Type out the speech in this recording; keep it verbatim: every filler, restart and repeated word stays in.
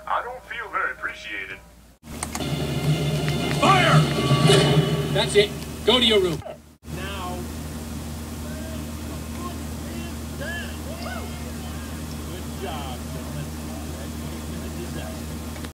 I don't feel very appreciated. Fire! That's it. Go to your room. Now. Good job, gentlemen. That could have been a disaster.